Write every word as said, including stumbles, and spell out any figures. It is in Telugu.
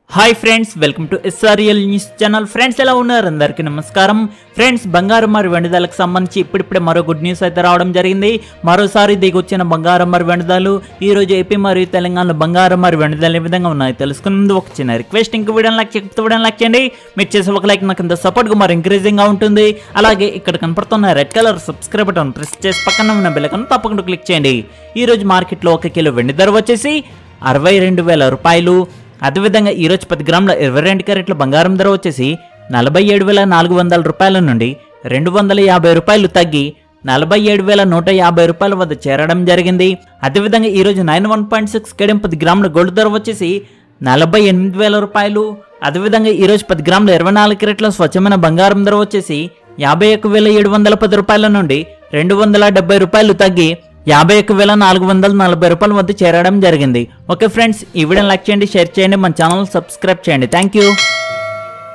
high friends welcome to SRL news channel friends ఎలా ఉన్నారు అందరికీ నమస్కారం ఫ్రెండ్స్ బంగారం మరియు వెండి ధరలకు సంబంధించి ఇప్పుడిప్పుడే మరో గుడ్ న్యూస్ అయితే రావడం జరిగింది మరోసారి దిగొచ్చిన బంగారం మరియు వెండి ధరలు ఈ రోజు ఏపీ మరియు తెలంగాణలో బంగారం మరియు వెండి ధరలు ఏ విధంగా ఉన్నాయో తెలుసుకునే ముందు ఒక చిన్న రిక్వెస్ట్ ఇంకో వీడియోని లైక్ చేయకపోతే వీడియోని లైక్ చేయండి మీరు చేసే ఒక లైక్ నాకు ఇంత సపోర్ట్ గా మరి ఎంకరేజింగ్ గా ఉంటుంది అలాగే ఇక్కడ కనపడుతున్న red colour subscribe button press చేసి పక్కన ఉన్న బెల్ ఐకాన్ తప్పకుండా క్లిక్ చేయండి ఈ రోజు మార్కెట్ లో ఒక కిలో వెండి ధర వచ్చేసి అరవై రెండు వేల రూపాయలు అదేవిధంగా ఈరోజు పది గ్రాముల ఇరవై రెండు క్యారెట్ల బంగారం ధర వచ్చేసి నలభై ఏడు వేల నాలుగు వందల రూపాయల నుండి రెండు వందల యాభై రూపాయలు తగ్గి నలభై ఏడు వేల నూట యాభై రూపాయల వద్ద చేరడం జరిగింది అదేవిధంగా ఈరోజు నైన్ వన్ పాయింట్ సిక్స్ కేడియం పది గ్రాముల గోల్డ్ ధర వచ్చేసి నలభై ఎనిమిది వేల రూపాయలు అదేవిధంగా ఈరోజు పది గ్రాముల ఇరవై నాలుగు క్యారెట్ల స్వచ్ఛమైన బంగారం ధర వచ్చేసి యాభై ఒక్క వేల ఏడు వందల పది రూపాయల నుండి రెండు వందల డెబ్బై రూపాయలు తగ్గి యాభై ఒక్క వేల నాలుగు వందల నలభై రూపాయల వద్ద చేరడం జరిగింది ఓకే ఫ్రెండ్స్ ఈ వీడియోని లైక్ చేయండి షేర్ చేయండి మన ఛానల్ సబ్స్క్రైబ్ చేయండి థ్యాంక్ యూ